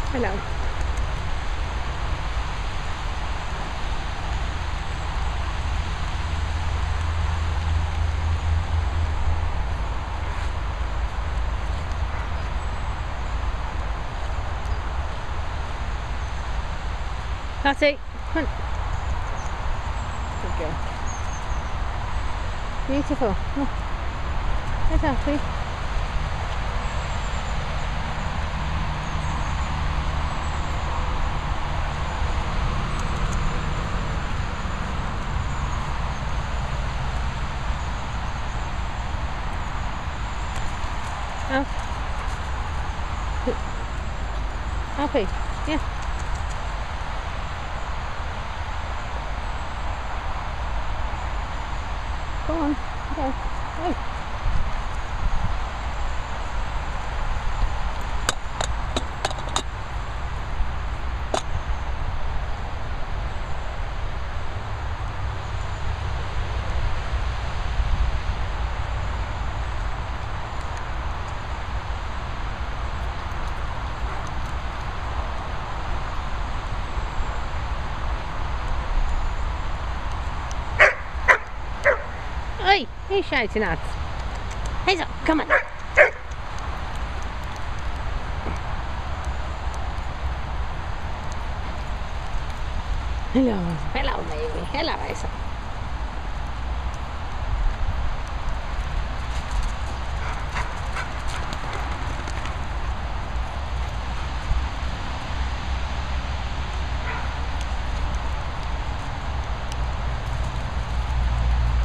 Hello. Lottie, come on. Good girl. Beautiful. Come on. Head off, please. Off. Alfie, yeah. Go on, go. Go. Oi, who are you shouting at? Hazel, come on. Hello, hello baby, hello Hazel.